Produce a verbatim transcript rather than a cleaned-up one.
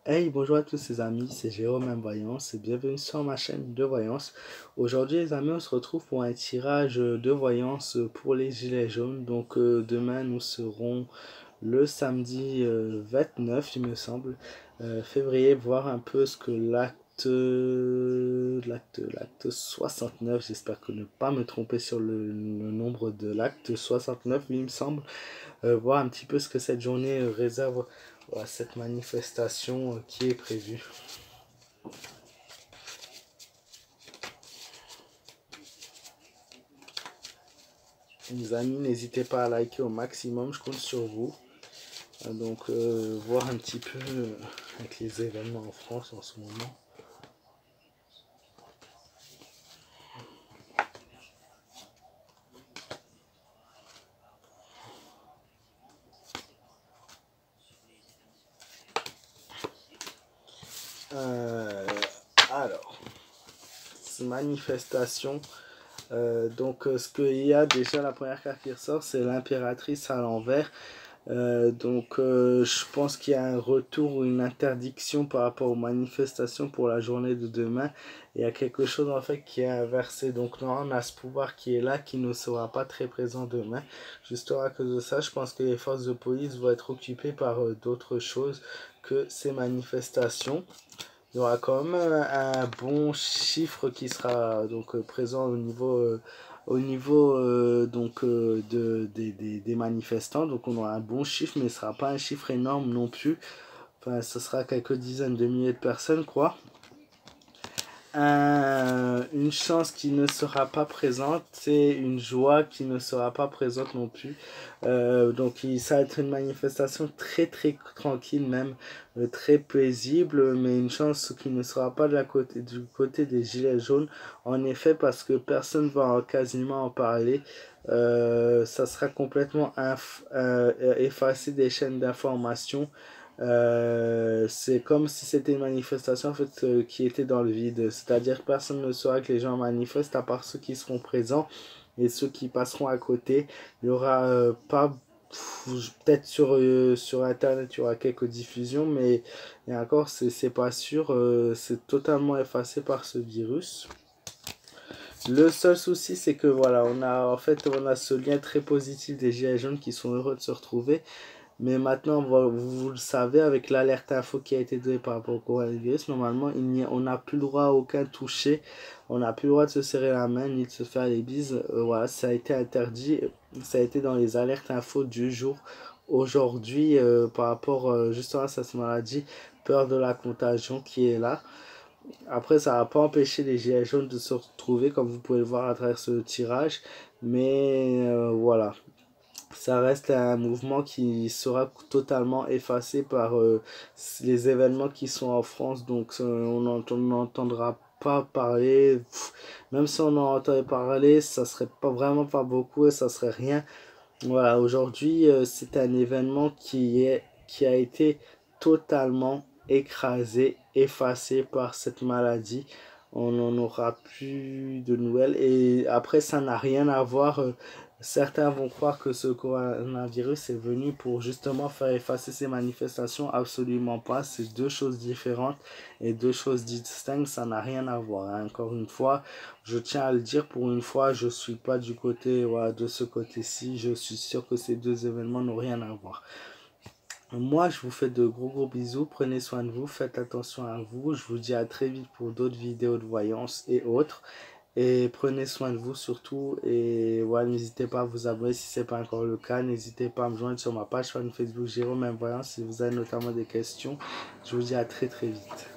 Hey, bonjour à tous les amis, c'est Jérôme M Voyance et bienvenue sur ma chaîne de voyance. Aujourd'hui les amis, on se retrouve pour un tirage de voyance pour les gilets jaunes. Donc euh, demain nous serons le samedi euh, vingt-neuf, il me semble, euh, février, voir un peu ce que l'acte l'acte l'acte soixante-neuf, j'espère que ne pas me tromper sur le, le nombre de l'acte soixante-neuf, il me semble, euh, voir un petit peu ce que cette journée euh, réserve à cette manifestation euh, qui est prévue. Les amis, n'hésitez pas à liker au maximum, je compte sur vous. Donc euh, voir un petit peu euh, avec les événements en France en ce moment. Euh, alors, manifestation. Euh, donc euh, ce qu'il y a déjà, la première carte qui ressort, c'est l'impératrice à l'envers. Euh, donc euh, je pense qu'il y a un retour ou une interdiction par rapport aux manifestations pour la journée de demain. Il y a quelque chose en fait qui est inversé. Donc non, on a ce pouvoir qui est là, qui ne sera pas très présent demain. Justement à cause de ça, je pense que les forces de police vont être occupées par euh, d'autres choses que ces manifestations. Il y aura quand même un, un bon chiffre qui sera donc euh, présent au niveau euh, au niveau euh, donc euh, de, des, des, des manifestants. Donc on aura un bon chiffre, mais ce sera pas un chiffre énorme non plus. Enfin, ce sera quelques dizaines de milliers de personnes, quoi. Un, une chance qui ne sera pas présente, c'est une joie qui ne sera pas présente non plus. Euh, donc il, ça va être une manifestation très très tranquille même, euh, très paisible, mais une chance qui ne sera pas de la côté, du côté des gilets jaunes, en effet, parce que personne va quasiment en parler. Euh, ça sera complètement inf, euh, effacé des chaînes d'information. Euh, c'est comme si c'était une manifestation en fait euh, qui était dans le vide, c'est-à-dire personne ne saura que les gens manifestent à part ceux qui seront présents et ceux qui passeront à côté. Il y aura euh, pas, peut-être sur euh, sur internet il y aura quelques diffusions, mais et encore c'est pas sûr, euh, c'est totalement effacé par ce virus. Le seul souci, c'est que voilà, on a en fait on a ce lien très positif des gilets jaunes qui sont heureux de se retrouver. Mais maintenant, vous le savez, avec l'alerte info qui a été donnée par rapport au coronavirus, normalement, il n'y a, on n'a plus le droit à aucun toucher. On n'a plus le droit de se serrer la main ni de se faire les bises. Euh, voilà, ça a été interdit. Ça a été dans les alertes info du jour. Aujourd'hui, euh, par rapport euh, justement à cette maladie, peur de la contagion qui est là. Après, ça n'a pas empêché les gilets jaunes de se retrouver, comme vous pouvez le voir à travers ce tirage. Mais euh, voilà. Ça reste un mouvement qui sera totalement effacé par euh, les événements qui sont en France. Donc euh, on n'entendra pas parler. Pff, même si on en entendait parler, ça serait pas vraiment pas beaucoup et ça serait rien. Voilà, aujourd'hui euh, c'est un événement qui est qui a été totalement écrasé, effacé par cette maladie. On n'en aura plus de nouvelles. Et après, ça n'a rien à voir. Euh, certains vont croire que ce coronavirus est venu pour justement faire effacer ces manifestations. Absolument pas. C'est deux choses différentes et deux choses distinctes. Ça n'a rien à voir, hein. Encore une fois, je tiens à le dire, pour une fois, je suis pas du côté, voilà, de ce côté-ci. Je suis sûr que ces deux événements n'ont rien à voir. Moi, je vous fais de gros gros bisous. Prenez soin de vous. Faites attention à vous. Je vous dis à très vite pour d'autres vidéos de voyance et autres. Et prenez soin de vous surtout. Et voilà, n'hésitez pas à vous abonner si ce n'est pas encore le cas. N'hésitez pas à me joindre sur ma page fan Facebook Jérôme M Voyance si vous avez notamment des questions. Je vous dis à très très vite.